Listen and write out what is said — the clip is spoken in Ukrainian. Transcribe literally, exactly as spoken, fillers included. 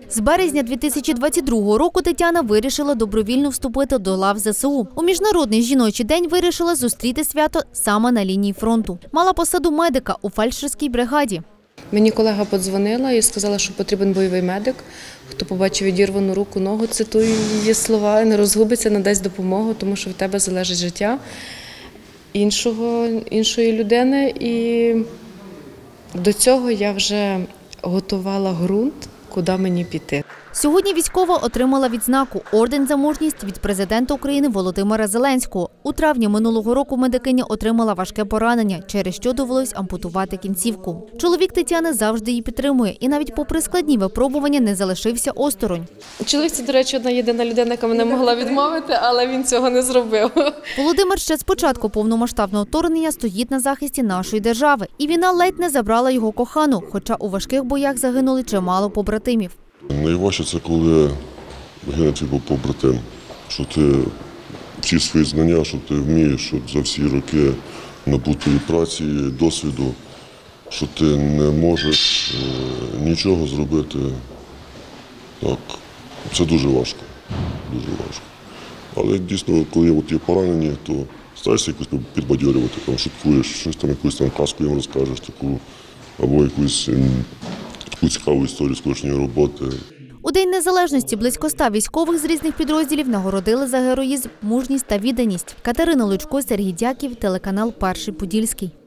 З березня дві тисячі двадцять другого року Тетяна вирішила добровільно вступити до лав зе се у. У Міжнародний жіночий день вирішила зустріти свято саме на лінії фронту. Мала посаду медика у фельдшерській бригаді. Мені колега подзвонила і сказала, що потрібен бойовий медик. Хто побачив відірвану руку, ногу, цитую її слова, не розгубиться, надасть допомогу, тому що в тебе залежить життя іншого, іншої людини. І до цього я вже готувала ґрунт, куди мені піти. Сьогодні військова отримала відзнаку «Орден за мужність» від президента України Володимира Зеленського. У травні минулого року медикиня отримала важке поранення, через що довелось ампутувати кінцівку. Чоловік Тетяни завжди її підтримує і навіть попри складні випробування не залишився осторонь. Чоловік – це, до речі, одна єдина людина, яка мене могла відмовити, але він цього не зробив. Володимир ще з початку повномасштабного вторгнення стоїть на захисті нашої держави. І війна ледь не забрала його кохану, хоча у важких боях загинули чимало побратимів. Найважче – це коли гине твій побратим, що ти всі свої знання, що ти вмієш, що за всі роки набутої праці, досвіду, що ти не можеш нічого зробити. Так, це дуже важко, дуже важко. Але дійсно, коли от є поранені, то стараєшся якось підбадьорювати, там, шуткуєш, щось там, якусь там казку їм розкажеш, таку, або якусь таку цікаву історію з кожної роботи. У День Незалежності близько ста військових з різних підрозділів нагородили за героїзм, мужність та відданість. Катерина Лучко, Сергій Дяків, телеканал «Перший Подільський».